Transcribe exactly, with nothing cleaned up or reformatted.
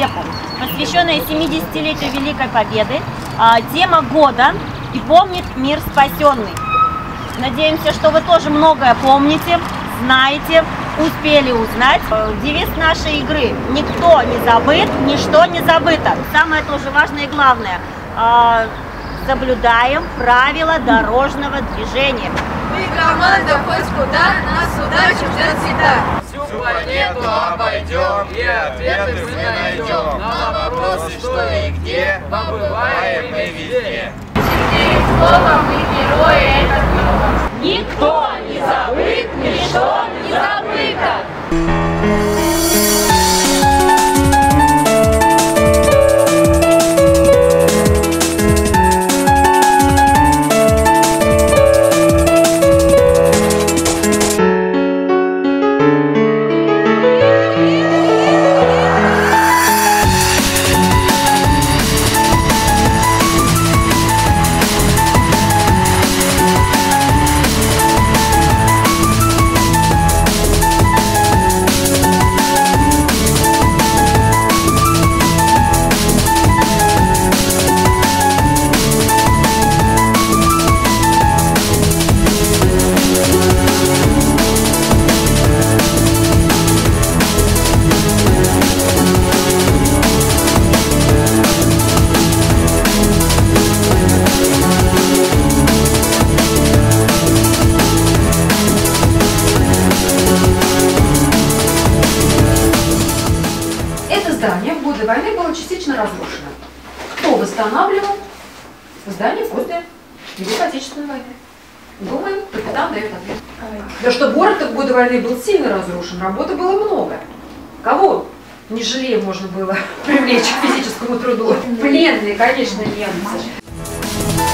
веку, посвященная семидесятилетию Великой Победы. Тема года «И помнит мир спасенный». Надеемся, что вы тоже многое помните, знаете, успели узнать. Девиз нашей игры – никто не забыт, ничто не забыто. Самое тоже важное и главное – соблюдаем правила дорожного движения. Мы команда «Хоть куда», нас удача ждет всегда. Всю планету обойдем и ответы мы найдем. На вопросы, что и где, побываем мы везде. Четыре слова, мы герои этого мира. Никто не забыт, ничто не забыто. Здание в годы войны было частично разрушено. Кто восстанавливал здание после Великой Отечественной войны? Думаю, капитан дает ответ. Да что город в годы войны был сильно разрушен, работы было много. Кого, не жалея, можно было привлечь к физическому труду? Пленные, конечно, немцы.